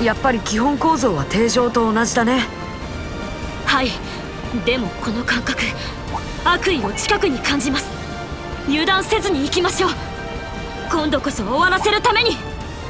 やっぱり基本構造は定常と同じだね。 はい。でもこの感覚、悪意を近くに感じます。油断せずに行きましょう。今度こそ終わらせるために。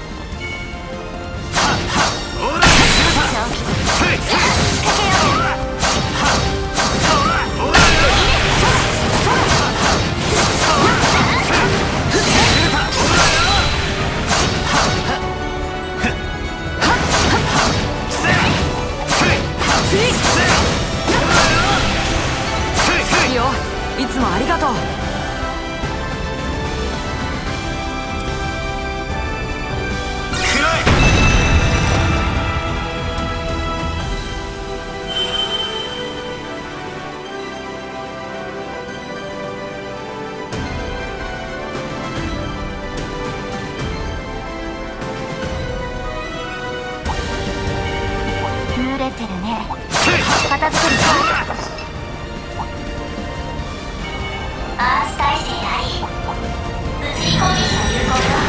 いいよ、いつもありがとう。 濡れてるね。片付けるぞ。アース耐性あり。物理攻撃の有効よ。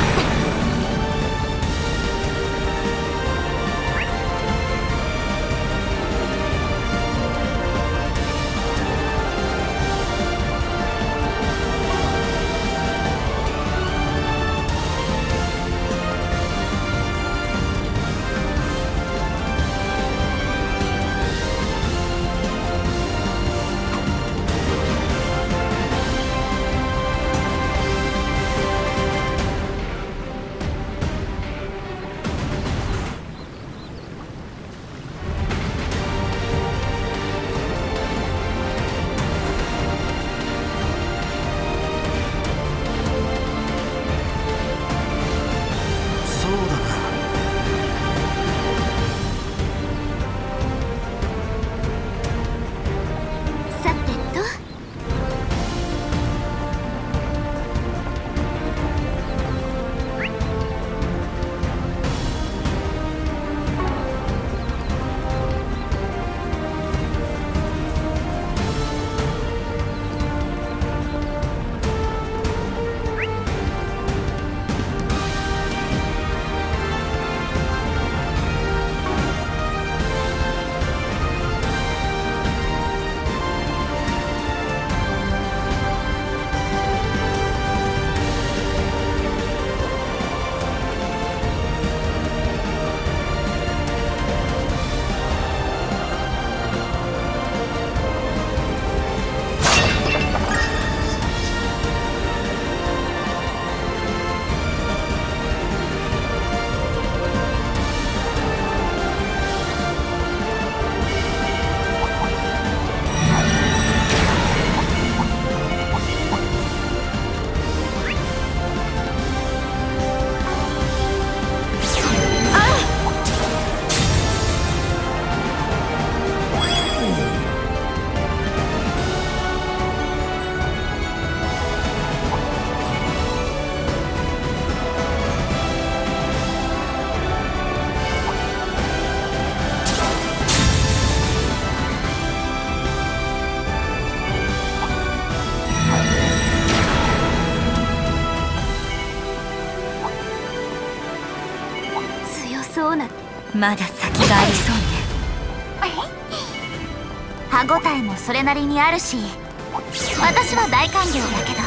まだ先がありそうね。 歯ごたえもそれなりにあるし、私は大歓迎だけど。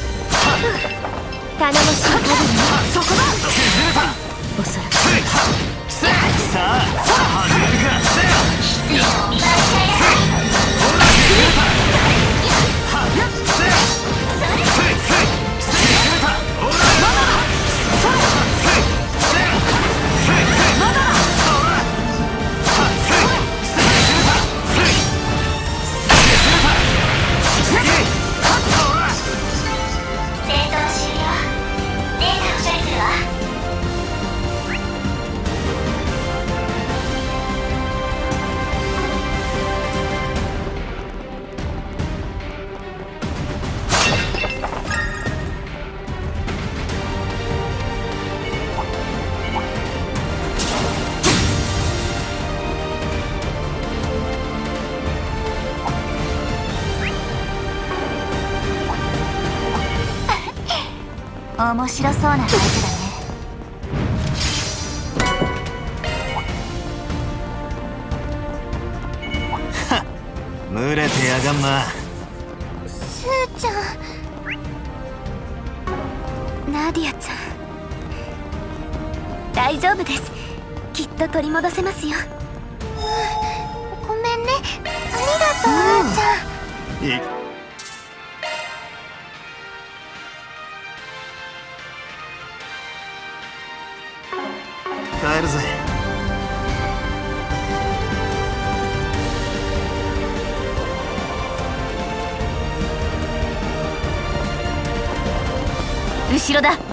頼もしい限りね。 そこだ。 おそらくさあ始めるか。 いらっしゃいなさい。面白そうな相手だね。 群れてやがんな。 スーちゃん、ナディアちゃん、大丈夫です。きっと取り戻せますよ。ごめんね。ありがとう、あーちゃん。 帰るぜ。 後ろだ。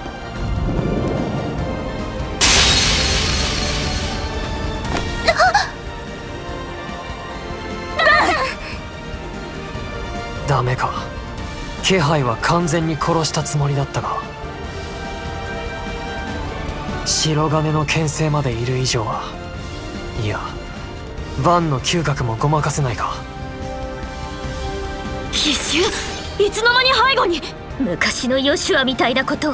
ダメか。気配は完全に殺したつもりだったが、白金の牽制までいる以上は、いやバンの嗅覚もごまかせないか。 奇襲、いつの間に背後に。昔のヨシュアみたいなことを。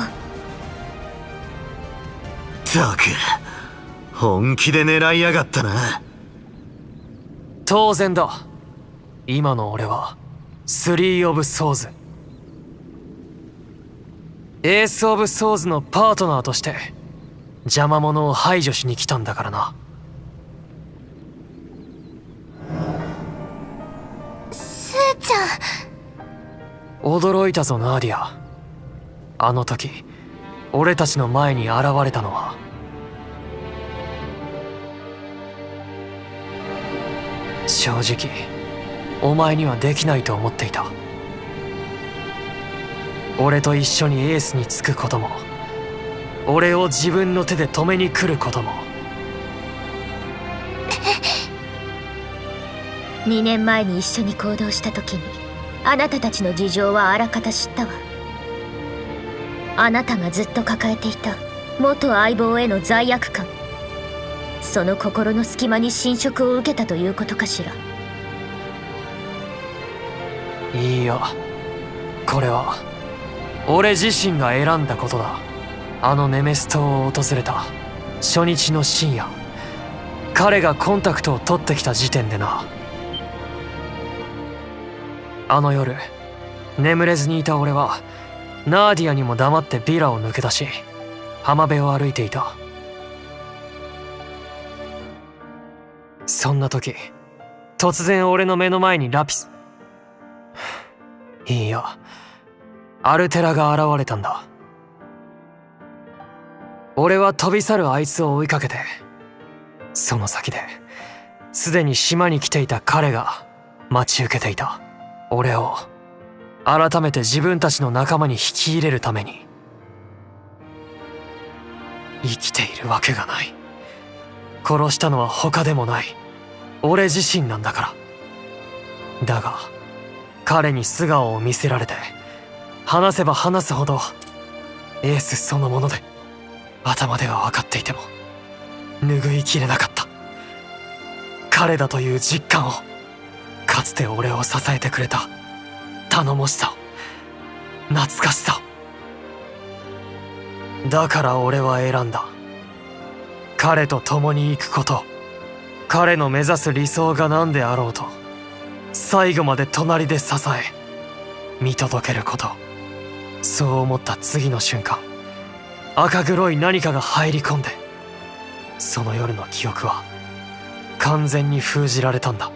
ったく本気で狙いやがったな。 当然だ。今の俺はスリー・オブ・ソーズ、エース・オブ・ソーズのパートナーとして邪魔者を排除しに来たんだからな。 スーちゃん。 驚いたぞナーディア。あの時俺たちの前に現れたのは、正直お前にはできないと思っていた。俺と一緒にエースにつくことも、俺を自分の手で止めに来ることも。 2年前に一緒に行動した時にあなたたちの事情はあらかた知ったわ。あなたがずっと抱えていた元相棒への罪悪感、その心の隙間に侵食を受けたということかしら。 いいや、これは俺自身が選んだことだ。あのネメス島を訪れた初日の深夜、彼がコンタクトを取ってきた時点でな。あの夜眠れずにいた俺はナーディアにも黙ってビラを抜け出し、浜辺を歩いていた。そんな時突然俺の目の前にラピス、いいやアルテラが現れたんだ。俺は飛び去るあいつを追いかけて、その先ですでに島に来ていた彼が待ち受けていた。俺を改めて自分たちの仲間に引き入れるために。生きているわけがない。殺したのは他でもない俺自身なんだから。だが彼に素顔を見せられて、話せば話すほどエースそのもので、頭では分かっていても拭いきれなかった。彼だという実感を、かつて俺を支えてくれた頼もしさを、懐かしさを。だから俺は選んだ。彼と共に行くこと。彼の目指す理想が何であろうと、最後まで隣で支え見届けること。そう思った次の瞬間、赤黒い何かが入り込んで、その夜の記憶は完全に封じられたんだ。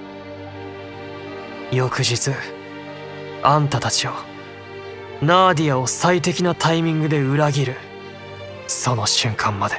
翌日あんたたちを、ナーディアを最適なタイミングで裏切るその瞬間まで。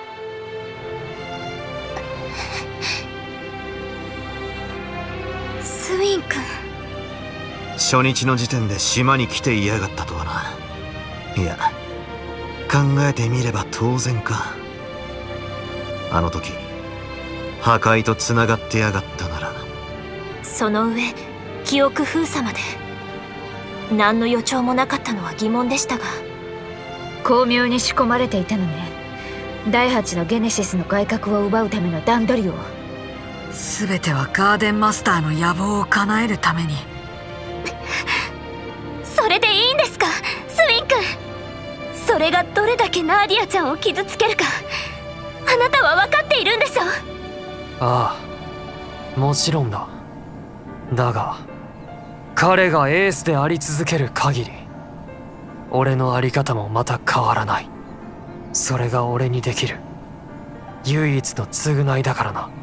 スウィン君、 初日の時点で島に来ていやがったとはな。いや考えてみれば当然か。あの時破壊とつながってやがったなら。 その上記憶封鎖まで。何の予兆もなかったのは疑問でしたが。巧妙に仕込まれていたのね。第8のゲネシスの外角を奪うための段取りを。 全てはガーデンマスターの野望を叶えるために。 それでいいんですか、スウィン君。それがどれだけナーディアちゃんを傷つけるか、あなたは分かっているんでしょ。 ああ、もちろんだ。 だが彼がエースであり続ける限り俺のあり方もまた変わらない。それが俺にできる唯一の償いだからな。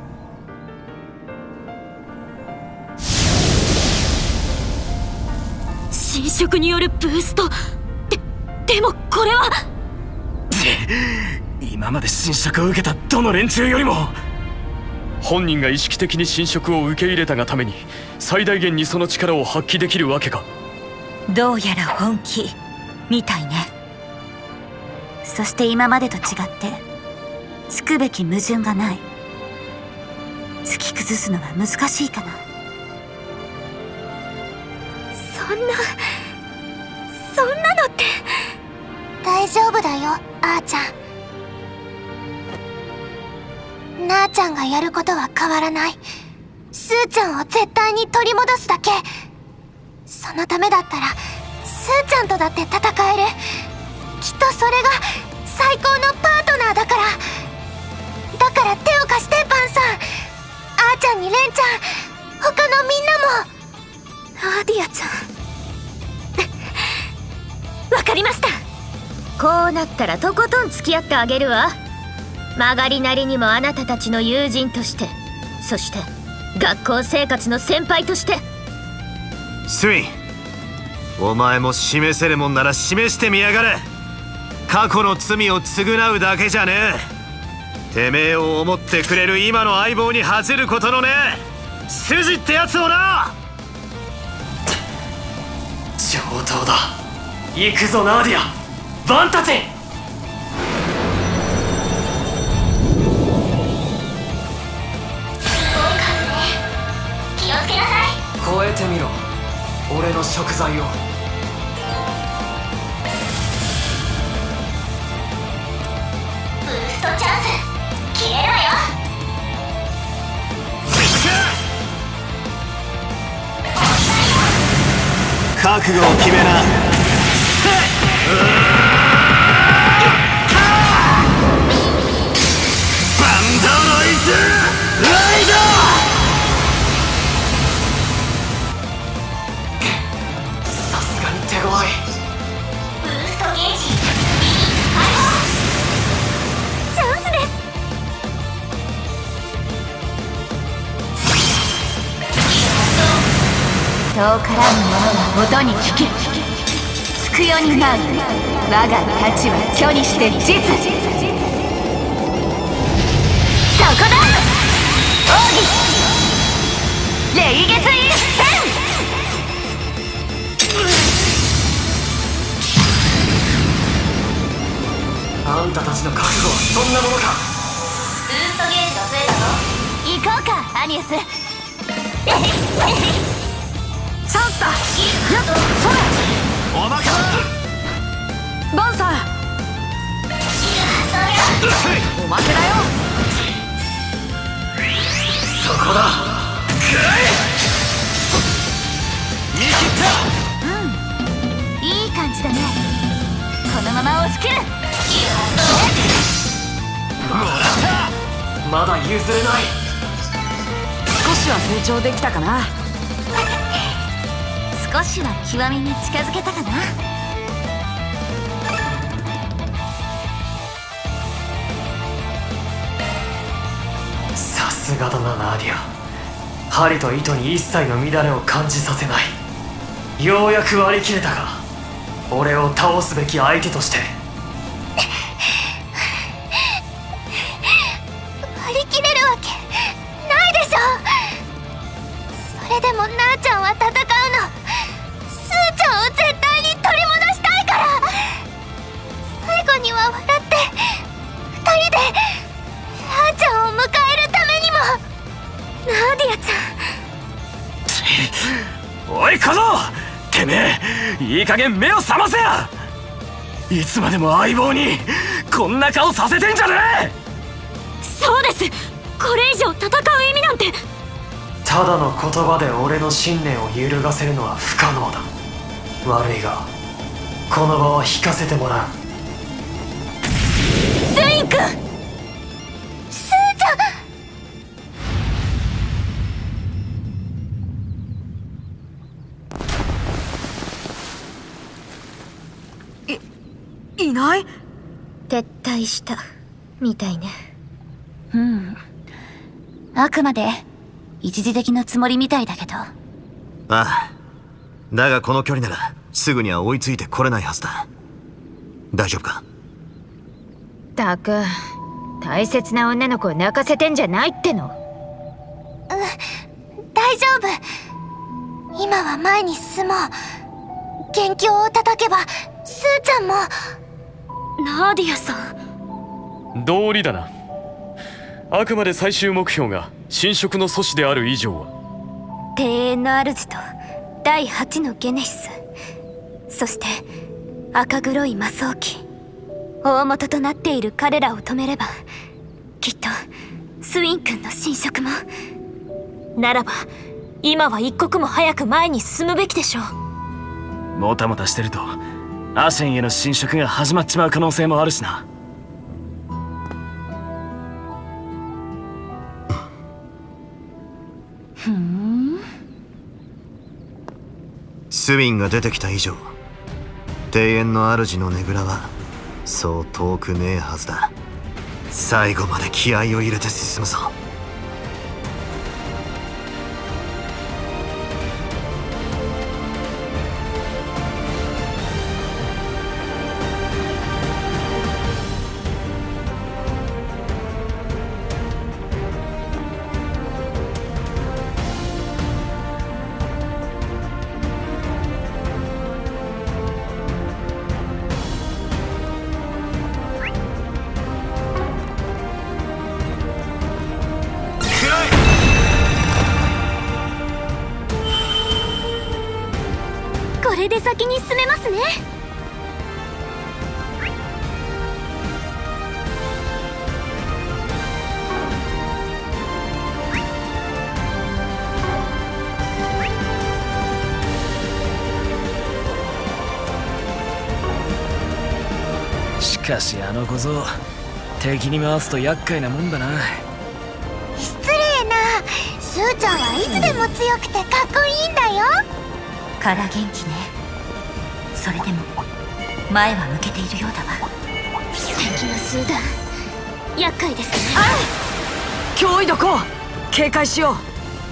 侵食によるブーストでもこれは今まで侵食を受けたどの連中よりも。 本人が意識的に侵食を受け入れたがために最大限にその力を発揮できるわけか。 どうやら本気みたいね。そして今までと違ってつくべき矛盾がない。突き崩すのは難しいかな。 そんなのって大丈夫だよ、あーちゃん。なーちゃんがやることは変わらない。スーちゃんを絶対に取り戻すだけ。そのためだったらスーちゃんとだって戦える。きっとそれが最高のパートナーだから。だから手を貸してパンさん。あーちゃんにレンちゃん、他のみんなも。アーディアちゃんわかりました。 こうなったらとことん付き合ってあげるわ。曲がりなりにもあなたたちの友人として、そして学校生活の先輩として。 スウィン、お前も示せるもんなら示してみやがれ。過去の罪を償うだけじゃねえ。てめえを思ってくれる今の相棒に恥じることのねえ筋ってやつをな。 上等だ。行くぞナーディア、バンたち。 気をつけなさい。 超えてみろ俺の食材を。 ブーストチャンス切れるわよ。 覚悟を決めな。バンドノイズライド。 さすがに手強い。 ブーストゲージ B 解放。チャンスです。 遠からぬ者は音に聞け。つくよに舞う我が太刀は巨にして実。そこだ奥義霊月一閃。 あんたたちの覚悟はそんなものか。 ブーストゲージが増えたぞ。 行こうかアニエス。 チャンスだ。やっそれおまけだ。 バンさんおまけだよ。 そこだ。 見切った。 いい感じだね。このまま押し切る。 まだ譲れない。 少しは成長できたかな。 少しは極みに近づけたかな。 さすがだなナーディア。針と糸に一切の乱れを感じさせない。ようやく割り切れたが俺を倒すべき相手として。 割り切れるわけないでしょ。それでもなーちゃんは戦うの。スーちゃんを絶対に取り戻したいから。最後には笑って2人でなーちゃんを迎えるためにも。ナーディアちゃん。 おい小僧、てめえいい加減目を覚ませや。いつまでも相棒にこんな顔させてんじゃねえ。 そうです。これ以上戦う意味なんて。 ただの言葉で俺の信念を揺るがせるのは不可能だ。悪いがこの場は引かせてもらう。 スイン君、 スーちゃん。 ない？ 撤退したみたいね。 あくまで一時的なつもりみたいだけど。 ああ、だがこの距離ならすぐには追いついてこれないはずだ。大丈夫か？ たく、大切な女の子を泣かせてんじゃないっての。 大丈夫。今は前に進もう。元凶を叩けばスーちゃんも。 ナーディアさん。 道理だな。あくまで最終目標が侵食の阻止である以上は。 庭園の主と第8のゲネシス、そして赤黒い魔装機、大元となっている彼らを止めれば、きっとスウィン君の侵食も。ならば今は一刻も早く前に進むべきでしょう。 もたもたしてるとアシェンへの侵食が始まっちまう可能性もあるしな。 スウィンが出てきた以上、庭園の主のねぐらはそう遠くねえはずだ。最後まで気合を入れて進むぞ。 これで先に進めますね。 しかしあの小僧、敵に回すと厄介なもんだな。 失礼な。スーちゃんはいつでも強くてかっこいいんだよ。 から元気ね。それでも前は向けているようだわ。 敵の集団、厄介ですね。 脅威どこ、警戒しよう。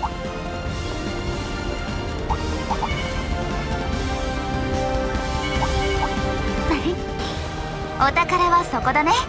お宝はそこだね。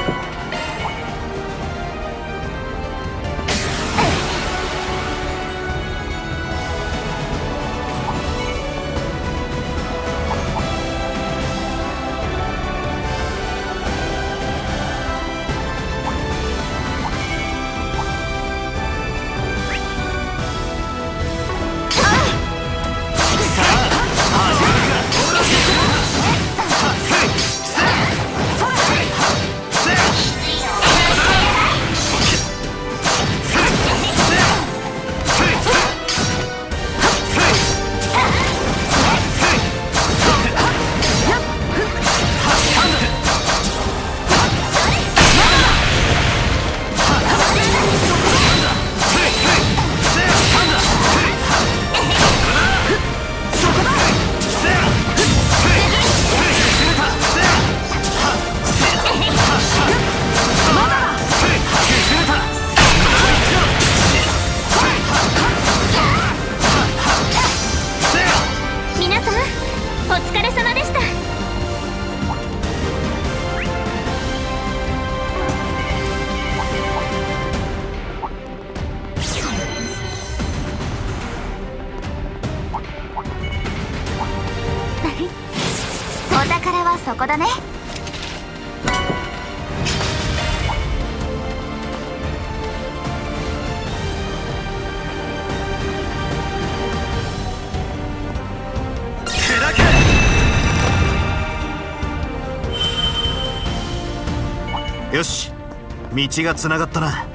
お宝はそこだね。 よし、道がつながったな。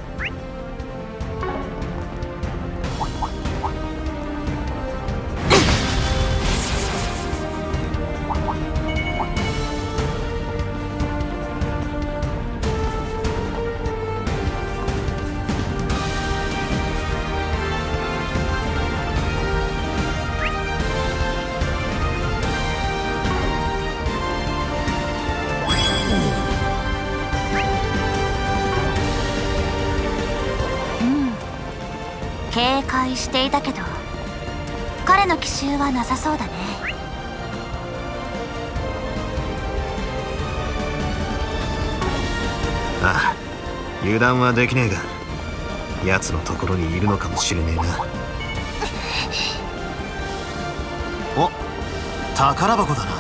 警戒していたけど、彼の奇襲はなさそうだね。 ああ、油断はできねえが奴のところにいるのかもしれねえな。お、宝箱だな。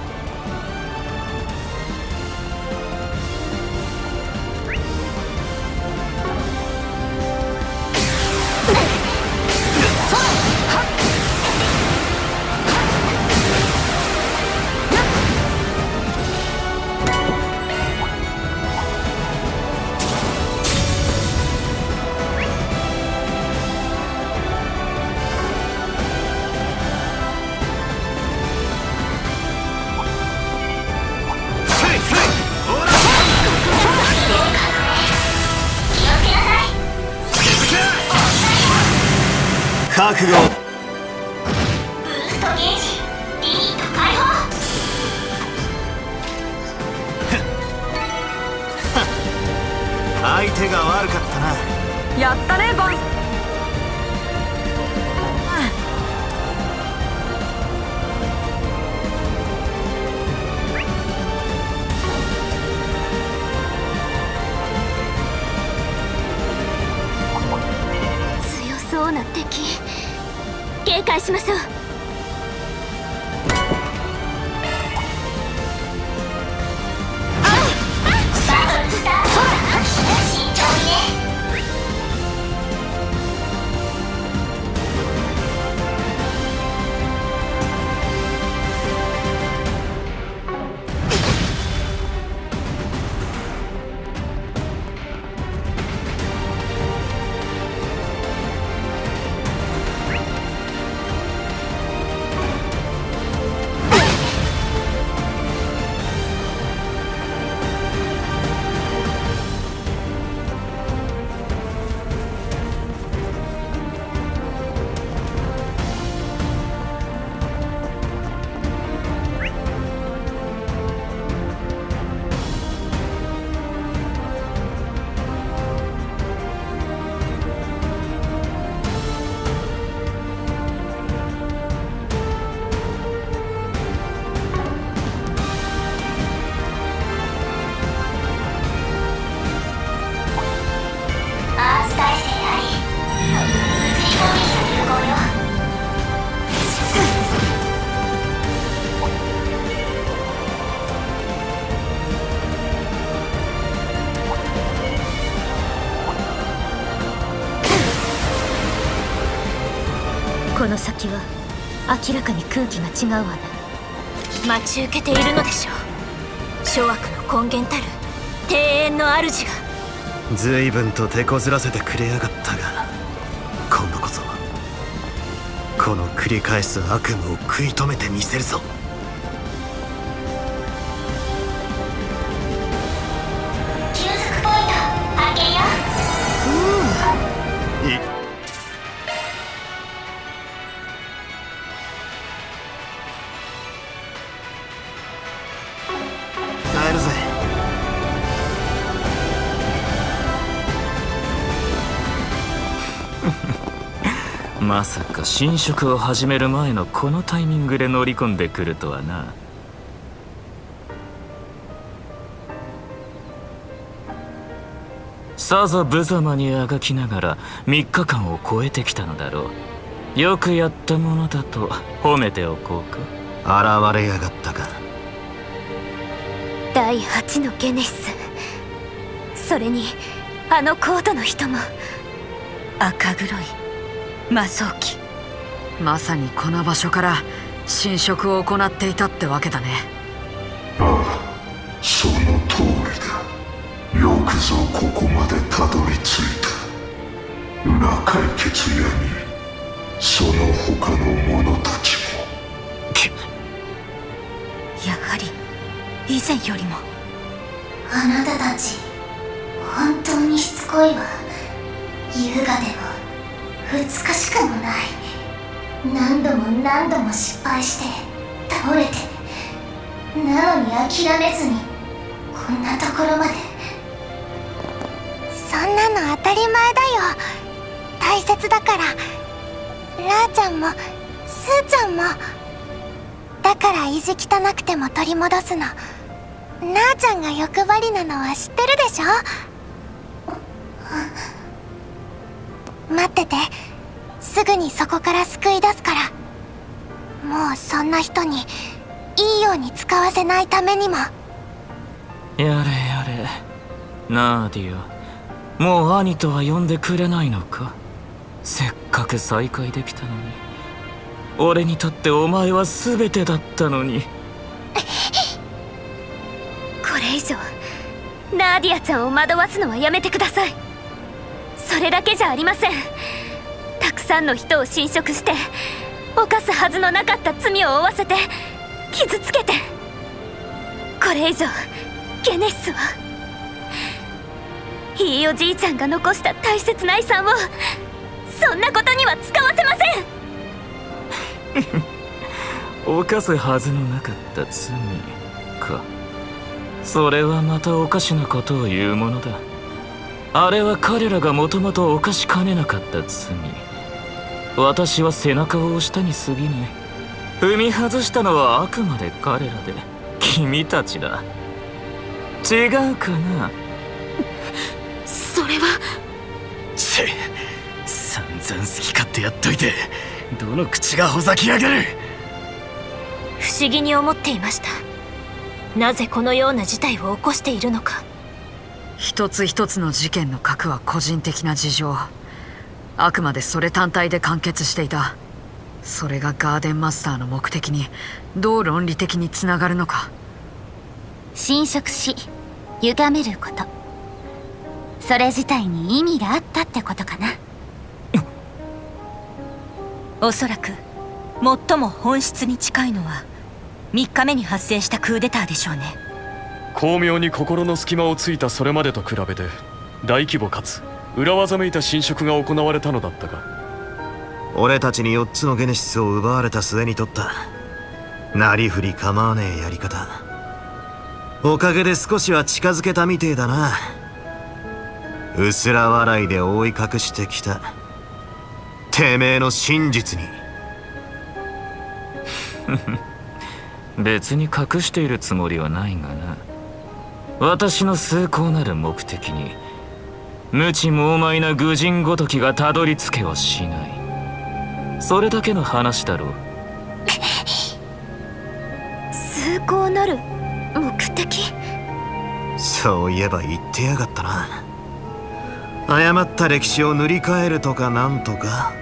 覚悟。ブーストゲージリミット解放。 相手が悪かったな。 やったねボン。 強そうな敵、警戒しましょう。 この先は明らかに空気が違うわね。 待ち受けているのでしょう。諸悪の根源たる庭園の主が。 随分と手こずらせてくれやがったが、今度こそこの繰り返す悪夢を食い止めてみせるぞ。 休息ポイント発見よ。 帰るぜ。 まさか侵食を始める前のこのタイミングで乗り込んでくるとはな。さぞ無様にあがきながら3日間を超えてきたのだろう。よくやったものだと褒めておこうか。 現れやがったか。 第8のゲネシス、それにあのコードの人も。 赤黒い魔装機。 まさにこの場所から侵食を行っていたってわけだね。 ああ、その通りだ。よくぞここまでたどり着いた。裏解決屋にその他の者たちも。 やはり以前よりも。 あなたたち本当にしつこいわ。優雅でも美しくもない。何度も何度も失敗して倒れて、なのに諦めずにこんなところまで。そんなの当たり前だよ。 大切だから。ラーちゃんもスーちゃんも。だから意地汚くても取り戻すの。なあちゃんが欲張りなのは知ってるでしょ。待ってて、すぐにそこから救い出すから。もうそんな人にいいように使わせないためにも。 やれやれ、ナーディア、もう兄とは呼んでくれないのか。せっかく再会できたのに。俺にとってお前は全てだったのに。 これ以上ナーディアちゃんを惑わすのはやめてください。それだけじゃありません。たくさんの人を侵食して犯すはずのなかった罪を負わせて傷つけて、これ以上ゲネシスはひいおじいちゃんが残した大切な遺産をそんなことには使わせません。 犯すはずのなかった罪か。それはまたおかしなことを言うものだ。あれは彼らがもともと犯しかねなかった罪。私は背中を押したに過ぎない。踏み外したのはあくまで彼らで、君たちだ。違うかな。 それは散々好き勝手やっといて、どの口がほざきやがる。 不思議に思っていました。なぜこのような事態を起こしているのか。 一つ一つの事件の核は個人的な事情。あくまでそれ単体で完結していた。それがガーデンマスターの目的にどう論理的につながるのか。 侵食し歪めること、それ自体に意味があったってことかな。 おそらく最も本質に近いのは3日目に発生したクーデターでしょうね。 巧妙に心の隙間をついたそれまでと比べて大規模かつ裏技めいた侵食が行われたのだったが、 俺たちに4つのゲネシスを奪われた末に取ったなりふり構わねえやり方。おかげで少しは近づけたみてえだな。うすら笑いで覆い隠してきたてめえの真実に。 別に隠しているつもりはないがな。私の崇高なる目的に無知猛邁な愚人ごときがたどり着けはしない。それだけの話だろう。 崇高なる目的。 そういえば言ってやがったな。誤った歴史を塗り替えるとかなんとか。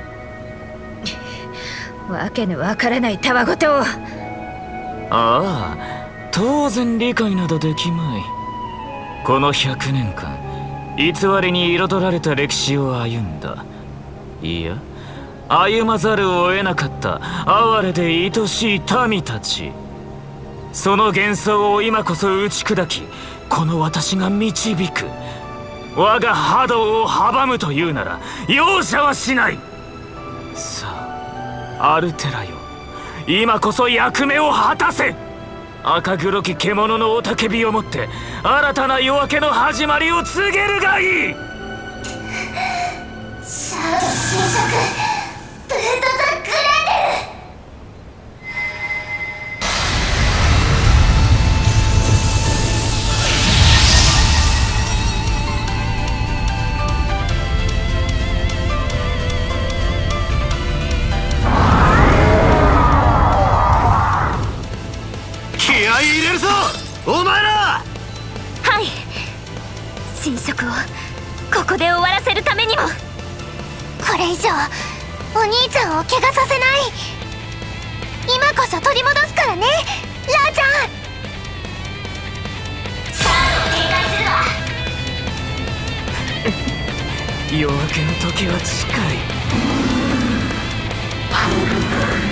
わけのわからないたわごとを。 ああ、当然理解などできまい。この100年間偽りに彩られた歴史を歩んだ。いや、歩まざるを得なかった哀れで愛しい民たち。その幻想を今こそ打ち砕き、この私が導く。我が波動を阻むというなら容赦はしない。さあ、アルテラよ、今こそ役目を果たせ。赤黒き獣の雄たけびをもって新たな夜明けの始まりを告げるがいい。 シャード侵食ブート・ザ・グレーデル。 気合い入れるぞお前ら。 はい、侵食をここで終わらせるためにも。 これ以上お兄ちゃんを怪我させない。今こそ取り戻すからね、ラーちゃん。シャード警戒するわ。 夜明けの時は近い。